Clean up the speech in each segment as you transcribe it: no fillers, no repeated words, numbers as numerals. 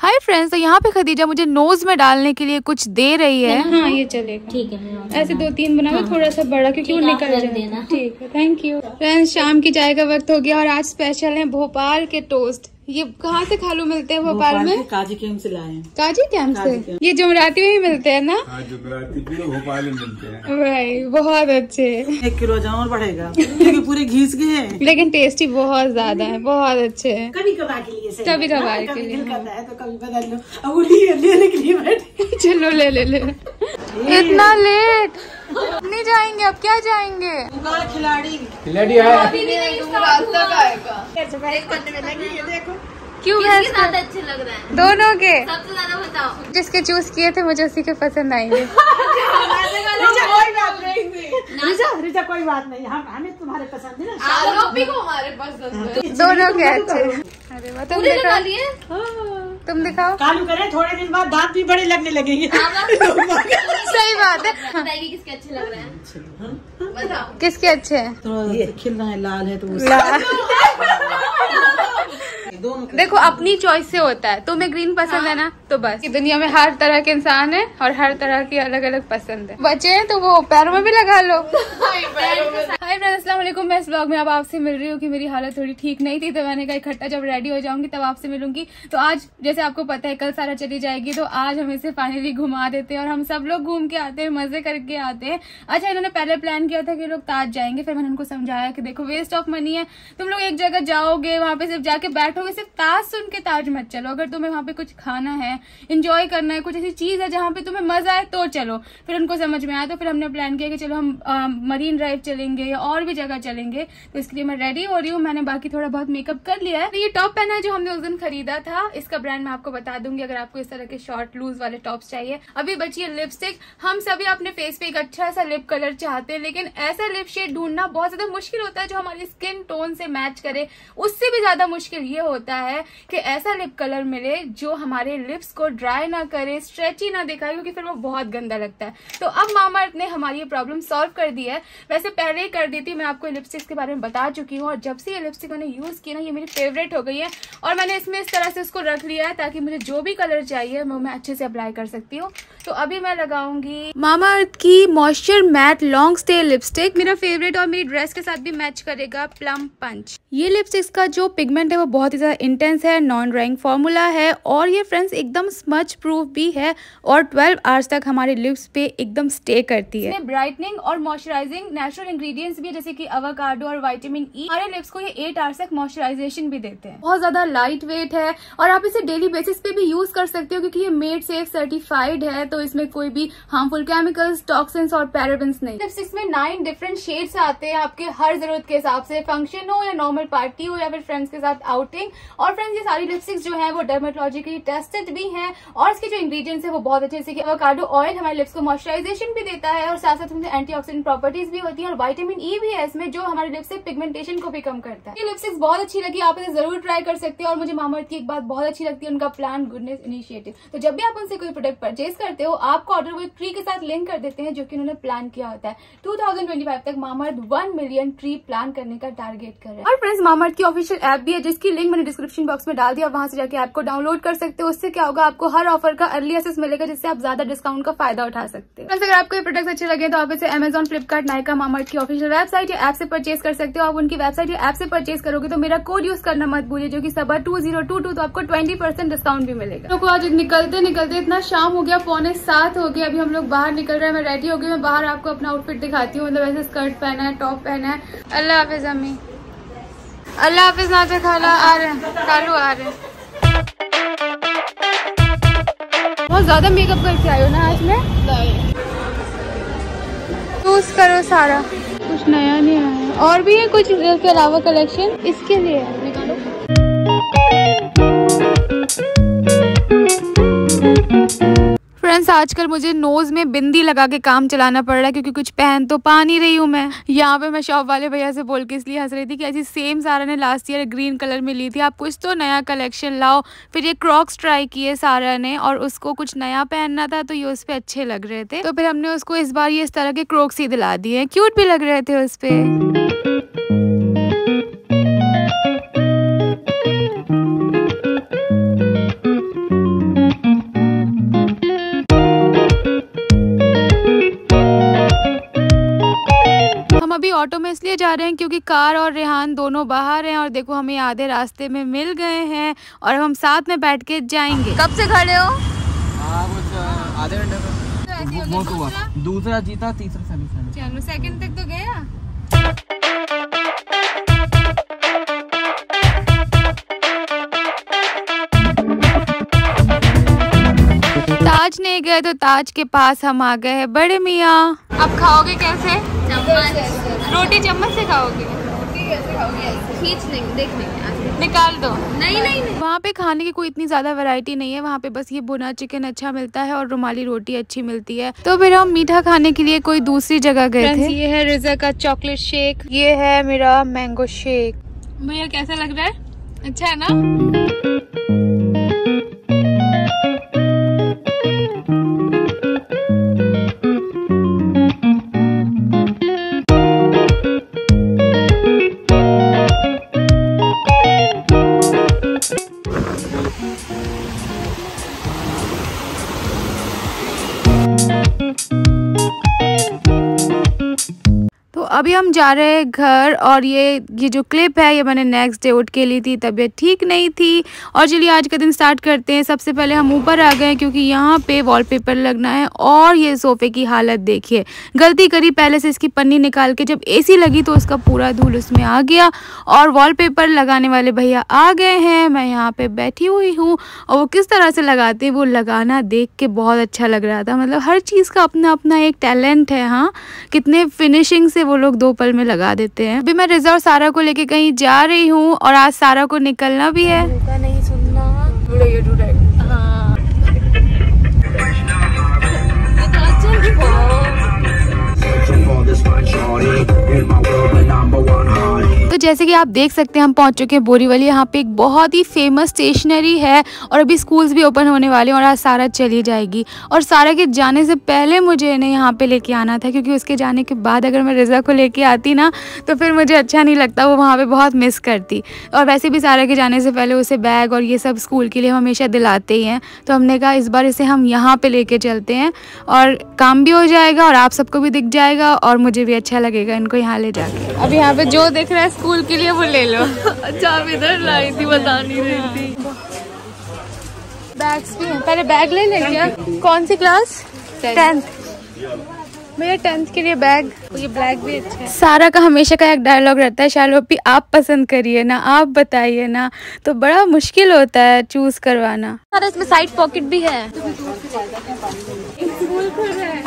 Hi friends, तो यहाँ पे खदीजा मुझे नोज में डालने के लिए कुछ दे रही है। हाँ ये चलेगा, ठीक है। ऐसे 2-3 बनाओ, थोड़ा सा बड़ा क्योंकि वो निकल जाएगा। ठीक है, थैंक यू। फ्रेंड्स, शाम की चाय का वक्त हो गया और आज स्पेशल है भोपाल के टोस्ट। ये कहाँ से खालू मिलते हैं भोपाल में? काजी कैंप से लाए हैं। काजी कैंप से? ये जुमराती में ही मिलते हैं ना? हाँ, जुमराती पूरे भोपाल में मिलते हैं भाई बहुत अच्छे। 1 किलो और बढ़ेगा क्योंकि पूरे घिस गए हैं, लेकिन टेस्टी बहुत ज्यादा है, बहुत अच्छे हैं। कभी कभार के लिए सही, कभी कभार के लिए करता है तो कभी बदल लो। अब लेने के लिए बैठे। चलो ले। इतना लेट नहीं जाएंगे, अब क्या जाएंगे? खिलाड़ी आया। देखो क्यों ज्यादा अच्छे लग रहे हैं दोनों के? सबसे ज्यादा बताओ। जिसके चूज किए थे मुझे उसी के पसंद आएंगे। रिचा कोई बात नहीं, हमें तुम्हारे पसंद है ना। आरोपी को हमारे पसंद है। दोनों के अच्छे। अरे वाह, तुम दिखाओ, तुम दिखाओ। कालू करे थोड़े दिन बाद दांत भी बड़े लगने लगेंगे। सही बात है। बताइए किसके अच्छे लग रहे हैं, बताओ किसके अच्छे हैं? तो ये खिल रहा है, लाल है तो दोनों। देखो अपनी चॉइस से होता है, तुम्हें ग्रीन पसंद है ना, तो बस। दुनिया में हर तरह के इंसान है और हर तरह की अलग अलग पसंद है। बच्चे हैं तो वो पैरों में भी लगा लो। हाय फ्रेंड्स, अस्सलाम वालेकुम। मैं इस ब्लॉग में अब आपसे मिल रही हूँ कि मेरी हालत थोड़ी ठीक नहीं थी, तो मैंने कहा इकट्ठा जब रेडी हो जाऊंगी तब आपसे मिलूंगी। तो आज जैसे आपको पता है कल सारा चली जाएगी, तो आज हम इसे फाइनली घुमा देते हैं और हम सब लोग घूम के आते हैं, मजे करके आते हैं। अच्छा, इन्होंने पहले प्लान किया था कि लोग ताज जाएंगे, फिर मैंने उनको समझाया कि देखो वेस्ट ऑफ मनी है, तुम लोग एक जगह जाओगे, वहां पे सिर्फ जाके बैठोगे, सिर्फ ताज सुन के ताज मत चलो। अगर तुम्हें वहां पे कुछ खाना है, एंजॉय करना है, कुछ ऐसी चीज है जहाँ पे तुम्हें मजा आए तो चलो। फिर उनको समझ में आया, तो फिर हमने प्लान किया कि चलो हम मरीन ड्राइव चलेंगे या और भी जगह चलेंगे। तो इसके लिए मैं रेडी हो रही हूँ, मैंने बाकी थोड़ा बहुत मेकअप कर लिया है। तो ये टॉप पहना है जो हमने उस दिन खरीदा था, इसका ब्रांड मैं आपको बता दूंगी अगर आपको इस तरह के शॉर्ट लूज वाले टॉप्स चाहिए। अभी बची है लिपस्टिक। हम सभी अपने फेस पे एक अच्छा सा लिप कलर चाहते हैं, लेकिन ऐसा लिप शेड ढूंढना बहुत ज्यादा मुश्किल होता है जो हमारी स्किन टोन से मैच करे। उससे भी ज्यादा मुश्किल ये होता है कि ऐसा लिप कलर मिले जो हमारे लिप्स को ड्राई ना करे, स्ट्रेची ना दिखाए, क्योंकि फिर वो बहुत गंदा लगता है। तो अब मामाअर्थ ने हमारी ये प्रॉब्लम सॉल्व कर दी है। वैसे पहले ही कर दी थी, मैं आपको लिपस्टिक्स के बारे में बता चुकी हूँ, और जब से ये लिपस्टिक मैंने यूज की ना, ये मेरी फेवरेट हो गई है। और मैंने इसमें इस तरह से इसको रख लिया है ताकि मुझे जो भी कलर चाहिए मैं अच्छे से अप्लाई कर सकती हूँ। तो अभी मैं लगाऊंगी मामाअर्थ की moisture matte long stay lipstick, मेरा फेवरेट और मेरी ड्रेस के साथ भी मैच करेगा, प्लम पंच। ये लिपस्टिक्स का जो पिगमेंट है वो बहुत ही ज्यादा इंटेंस है, नॉन ड्राइंग फॉर्मूला है, और ये फ्रेंड्स एकदम स्मच प्रूफ भी है और 12 आवर्स तक हमारे लिप्स पे एकदम स्टे करती है। इसमें ब्राइटनिंग और मॉइस्चराइजिंग नेचुरल इंग्रेडिएंट्स भी है, जैसे कि एवोकाडो और विटामिन ई। हमारे लिप्स को ये 8 आवर्स तक मॉइस्चराइजेशन भी देते हैं। बहुत ज्यादा लाइट वेट है और आप इसे डेली बेसिस पे भी यूज कर सकते हो, क्योंकि ये मेड सेफ सर्टिफाइड है, तो इसमें कोई भी हार्मफुल केमिकल्स, टॉक्सिन्स और पैराबेन्स नहीं। लिपस्टिक्स में 9 डिफरेंट शेड्स आते हैं आपके हर जरूरत के हिसाब से, फंक्शन हो या नॉर्मल पार्टी हो या फिर फ्रेंड्स के साथ आउटिंग। और फ्रेंड्स, ये सारी लिपस्टिक्स जो है वो डर्मेटोलॉजिकली टेस्टेड भी हैं और इसके जो इंग्रेडिएंट्स है वो बहुत अच्छे, जैसे कि एवोकाडो ऑयल हमारे लिप्स को मॉइस्चराइजेशन भी देता है और साथ साथ इसमें एंटीऑक्सीडेंट प्रॉपर्टीज भी होती है, और विटामिन ई भी है इसमें जो हमारे लिप्स से पिगमेंटेशन को भी कम करता है। ये लिपस्टिक्स बहुत अच्छी लगी, आप इसे जरूर ट्राई कर सकते हो। और मुझे मामाअर्थ की एक बात बहुत अच्छी लगती है, उनका प्लान गुडनेस इनिशिएटिव। तो जब भी आप उनसे कोई प्रोडक्ट परचेज करते हो, आपको ऑर्डर विद ट्री के साथ लिंक कर देते हैं, जो कि उन्होंने प्लान किया होता है। 2025 तक मामाअर्थ 1 मिलियन ट्री प्लान करने का टारगेट कर रहा है। और फ्रेंड्स, मामाअर्थ की ऑफिशियल ऐप भी है, जिसकी लिंक मैंने डिस्क्रिप्शन बॉक्स में डाल दिया, वहां से जाके ऐप को डाउनलोड कर सकते हो। उससे क्या होगा, आपको हर ऑफर का अर्ली एक्सेस मिलेगा, जिससे आप ज्यादा डिस्काउंट का फायदा उठा सकते हो। अगर आपको ये प्रोडक्ट्स अच्छे लगे तो आप इसे अमेजॉन, फ्लिपकार्ट, नायका, मामाअर्थ की ऑफिशियल वेबसाइट या ऐप से परचेज कर सकते हो। आप उनकी वेबसाइट या ऐप से परचेज करोगे तो मेरा कोड यूज करना मत भूलिए, जो कि सबा 2022, तो आपको 20% डिस्काउंट भी मिलेगा। तो आज निकलते निकलते इतना शाम हो गया, 6:45 हो गया, अभी हम लोग बाहर निकल रहे हैं। मैं रेडी हो गई, मैं बाहर आपको अपना आउटफिट दिखाती हूँ। मतलब ऐसे स्कर्ट पहना है, टॉप पहना है। अल्लाह हाफिज अम्मी, अल्लाह हाफिज नाते खाला आ रहे हैं, कालू आ रहे हैं। बहुत ज्यादा मेकअप करके आई हो ना आज में? चूज करो सारा, कुछ नया नहीं आया। और भी है कुछ इसके अलावा कलेक्शन, इसके लिए निकालो। फ्रेंड्स, आजकल मुझे नोज में बिंदी लगा के काम चलाना पड़ रहा है, क्योंकि कुछ पहन तो पा नहीं रही हूँ मैं। यहाँ पे मैं शॉप वाले भैया से बोल के इसलिए हंस रही थी कि ऐसी सेम सारा ने लास्ट ईयर ग्रीन कलर में ली थी, आप कुछ तो नया कलेक्शन लाओ। फिर ये क्रॉक्स ट्राई किए सारा ने, और उसको कुछ नया पहनना था तो ये उस पर अच्छे लग रहे थे, तो फिर हमने उसको इस बार ये इस तरह के क्रॉक्स ही दिला दिए, क्यूट भी लग रहे थे उस पे। ऑटो में इसलिए जा रहे हैं क्योंकि कार और रेहान दोनों बाहर हैं और देखो हमें आधे रास्ते में मिल गए हैं और हम साथ में बैठ के जाएंगे। कब से खड़े हो? आधे घंटे में हुआ। दूसरा जीता, तीसरा सेमीफाइनल। चलो सेकंड तक तो गया। ताज नहीं गए तो ताज के पास हम आ गए हैं। बड़े मियाँ अब खाओगे कैसे? रोटी चम्मच से खाओगे? खींच लेंगे, देख लेंगे, निकाल दो। नहीं। वहाँ पे खाने की कोई इतनी ज्यादा वैरायटी नहीं है। वहाँ पे बस ये भुना चिकन अच्छा मिलता है और रुमाली रोटी अच्छी मिलती है। तो फिर हम मीठा खाने के लिए कोई दूसरी जगह गए थे। ये है रिजा का चॉकलेट शेक, ये है मेरा मैंगो शेक। भैया कैसा लग रहा है? अच्छा है ना? अभी हम जा रहे हैं घर और ये जो क्लिप है ये मैंने नेक्स्ट डे उठ के ली थी। तबीयत ठीक नहीं थी। और चलिए आज का दिन स्टार्ट करते हैं। सबसे पहले हम ऊपर आ गए क्योंकि यहाँ पे वॉलपेपर लगना है और ये सोफे की हालत देखिए। गलती करी पहले से इसकी पन्नी निकाल के, जब एसी लगी तो उसका पूरा धूल उसमें आ गया और वॉलपेपर लगाने वाले भैया आ गए हैं। मैं यहाँ पे बैठी हुई हूँ और वो किस तरह से लगाते हैं वो लगाना देख के बहुत अच्छा लग रहा था। मतलब हर चीज़ का अपना अपना एक टैलेंट है। हाँ, कितने फिनिशिंग से वो लोग 2 पल में लगा देते हैं। अभी मैं रिजा और सारा को लेके कहीं जा रही हूँ और आज सारा को निकलना भी है। नहीं सुनना। तो जैसे कि आप देख सकते हैं हम पहुंच चुके हैं बोरीवली। यहाँ पे एक बहुत ही फेमस स्टेशनरी है और अभी स्कूल्स भी ओपन होने वाले हैं और आज सारा चली जाएगी। और सारा के जाने से पहले मुझे इन्हें यहाँ पे लेके आना था क्योंकि उसके जाने के बाद अगर मैं रिजा को लेके आती ना तो फिर मुझे अच्छा नहीं लगता, वो वहाँ पे बहुत मिस करती। और वैसे भी सारा के जाने से पहले उसे बैग और ये सब स्कूल के लिए हम हमेशा दिलाते ही हैं। तो हमने कहा इस बार इसे हम यहाँ पर लेके चलते हैं और काम भी हो जाएगा और आप सबको भी दिख जाएगा और मुझे भी अच्छा लगेगा इनको यहाँ ले जाके। अब यहाँ पे जो दिख रहा है स्कूल के लिए वो ले लो। अच्छा आप इधर लाई थी, बता नहीं रही थी। बैग्स भी हैं, पहले बैग ले लें क्या? कौन सी क्लास? 10th। मेरे 10th के लिए बैग। ये ब्लैक भी अच्छा है। सारा का हमेशा का एक डायलॉग रहता है, शालोपी आप पसंद करिए ना, आप बताइए ना। तो बड़ा मुश्किल होता है चूज करवाना। सारा इसमें साइड पॉकेट भी है। स्कूल खुल रहा है।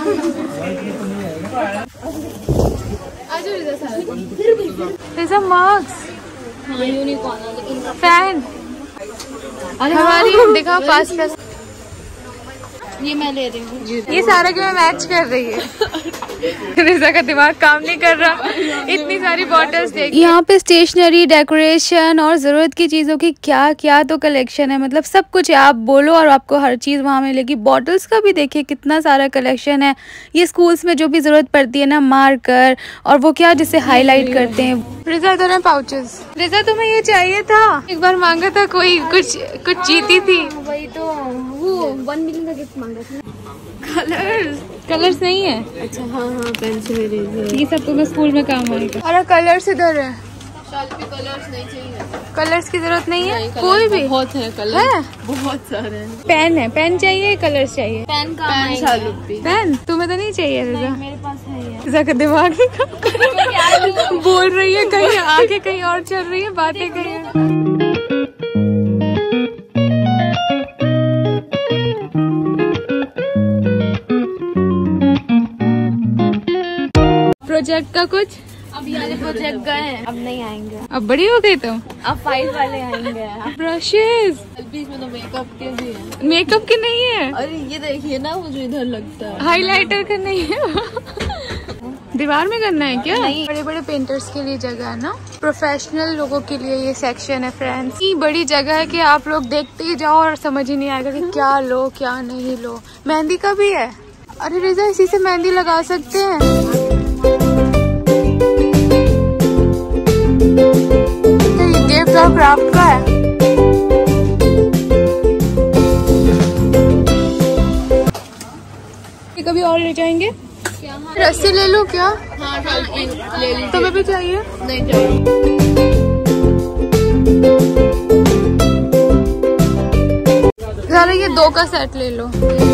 रिजा मार्क्स, फैन हमारी दिखा पास का। ये मैं ले रही हूँ। ये सारा के मैं मैच कर रही है। रिजा का दिमाग काम नहीं कर रहा। इतनी सारी बॉटल्स देखिए। यहाँ पे स्टेशनरी, डेकोरेशन और जरूरत की चीजों की क्या क्या तो कलेक्शन है। मतलब सब कुछ है, आप बोलो और आपको हर चीज वहाँ मिलेगी। बॉटल्स का भी देखिए कितना सारा कलेक्शन है। ये स्कूल्स में जो भी जरूरत पड़ती है ना, मार्कर और वो क्या जिसे हाईलाइट करते हैं। रिजा इधर है पाउचेस। रिजा तुम्हें ये चाहिए था? एक बार मांगा था कोई, कुछ जीती थी। वही तो, वो 1 मिलियन का गिफ्ट मांगा था। कलर्स नहीं है? अच्छा हाँ, पेंसिल इरेजर ये सब तुम्हें स्कूल में काम आएगा। अरे कलर्स इधर है। कलर्स नहीं चाहिए। कलर्स की जरूरत नहीं है कोई भी? बहुत है कलर है? बहुत सारे हैं। पेन है? पेन चाहिए, कलर्स चाहिए? पेन का पेन तुम्हें तो नहीं चाहिए? रिजा मेरे पास है। रिजा का दिमाग बोल रही है कहीं आगे कहीं और चल रही है, बातें कहीं। प्रोजेक्ट का कुछ? अब ये प्रोजेक्ट गए हैं, अब नहीं आएंगे। अब बड़ी हो गई तुम? अब 5 वाले आएंगे। ब्रशेस बीच में तो मेकअप के भी है। मेकअप के नहीं है? अरे ये देखिए ना, मुझे इधर लगता है हाइलाइटर का नहीं है। दीवार में करना है क्या? बड़े बड़े पेंटर्स के लिए जगह है ना, प्रोफेशनल लोगों के लिए ये सेक्शन है फ्रेंड्स। इतनी बड़ी जगह है कि आप लोग देखते ही जाओ और समझ ही नहीं आएगा कि क्या लो क्या नहीं लो। मेहंदी का भी है। अरे रिजा इसी से मेहंदी लगा सकते हैं। गिफ्ट और क्राफ्ट का है। कभी और ले जाएंगे। रस्सी ले लो क्या? हाँ ले लीजिए। तुम्हें भी चाहिए? नहीं चाहिए। ज़रा ये 2 का सेट ले लो।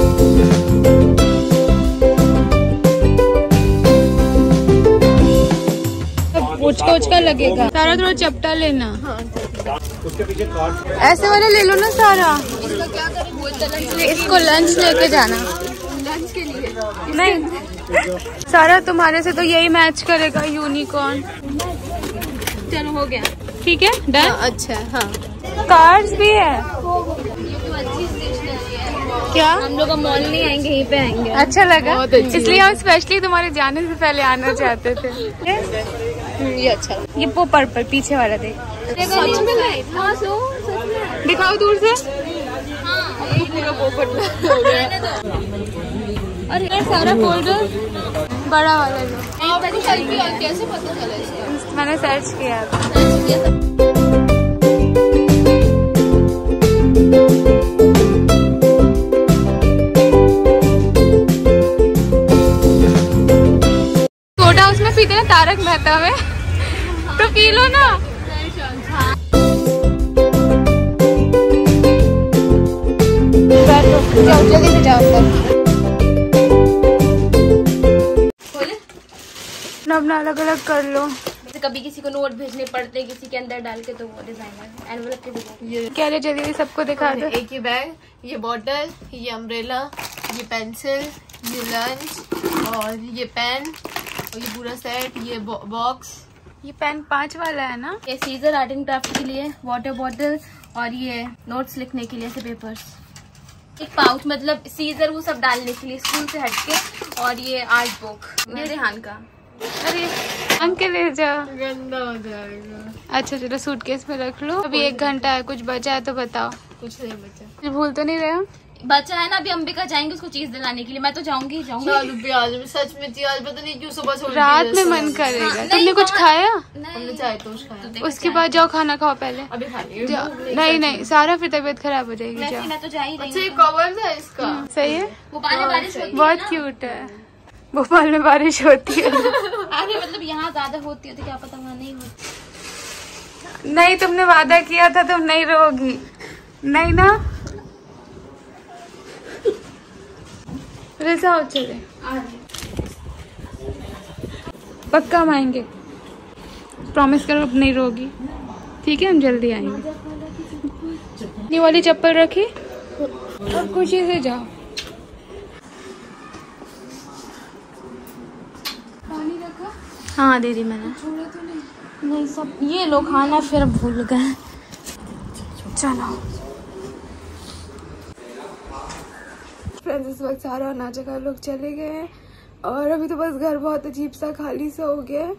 उचका लगेगा। सारा थोड़ा चपटा लेना। उसके पीछे कार्ड ऐसे वाले ले लो ना सारा। इसका क्या करें बोलते लंच इसको लंच लेके जाना। के लिए। नहीं सारा तुम्हारे से तो यही मैच करेगा यूनिकॉर्न। चलो हो गया। ठीक है डन। अच्छा है हाँ। कार्ड्स भी है ये तो अच्छी स्टेशनरी है। क्या? हम लोग मॉल नहीं आएंगे यहीं पे आएंगे। अच्छा लगा बहुत अच्छी इसलिए हम स्पेशली तुम्हारे जाने से पहले आना चाहते थे। ये अच्छा ये वो पर्पल पीछे वाला देख। सच में लाइट। हाँ सो सच में। दिखाओ दूर से। पूरा पोपट हो गया। अरे सारा फोल्डर बड़ा वाला जो कैसे पता चला इसका? मैंने सर्च किया था। सोडा उसमें पीते ना तारक मेहता में तो पी लो ना। जाओ जल्दी से जाओ अपना अलग अलग कर लो। कभी किसी को नोट भेजने पड़ते हैं किसी के अंदर डाल के तो वो डिजाइनर एनवलप के डिजाइन। क्या ले जल्दी सबको दिखा दो। एक ये बैग, ये बॉटल, ये अम्ब्रेला, ये पेंसिल, ये लंच और ये पेन और ये पूरा सेट, ये बॉक्स। ये पेन 5 वाला है ना? ये सीजर आर्ट एंड क्राफ्ट के लिए, वाटर बॉटल और ये नोट्स लिखने के लिए ऐसे पेपर्स। एक पाउच मतलब सीजर वो सब डालने के लिए स्कूल से हटके और ये आर्ट बुक ये रेहान का। अरे अंकल ले जाओ। गंदा हो जाएगा। अच्छा चलो सूटकेस में रख लो। अभी 1 घंटा है कुछ बचा है तो बताओ। कुछ नहीं बचा। भूल तो नहीं रहे हम? बचा है ना अभी अंबिका जाएंगे उसको चीज दिलाने के लिए। मैं तो जाऊंगी आज में सच में थी। आज पता नहीं क्यों सुबह से रात में मन करेगा। तुमने कुछ खाया? हमने चाय तोश खाया। उसके बाद जाओ खाना खाओ पहले। अभी खा लिया। जाओ। नहीं सारा फिर तबीयत खराब हो जाएगी। जाओ। मैं तो जा ही रही हूँ। अच्छा ये कवर था इसका। सही है भोपाल में बारिश होती है बहुत ना? क्यूट है। भोपाल में बारिश होती है। अरे मतलब यहाँ ज्यादा होती है तो क्या पता वहाँ नहीं होती। नहीं तुमने वादा किया था तुम नहीं रहोगी। नहीं ना वैसा हो चले पक्का हम आएंगे। प्रॉमिस करो अब नहीं रहोगी। ठीक है हम जल्दी आएंगे। ये वाली चप्पल रखी और खुशी से जाओ। पानी रखा? हाँ दे दी मैंने। छोड़ा तो नहीं? नहीं सब ये लोग खाना फिर भूल गए। चलो फ्रेंड्स इस वक्त सारा और नाचा का लोग चले गए हैं और अभी तो बस घर बहुत अजीब सा खाली सा हो गया है।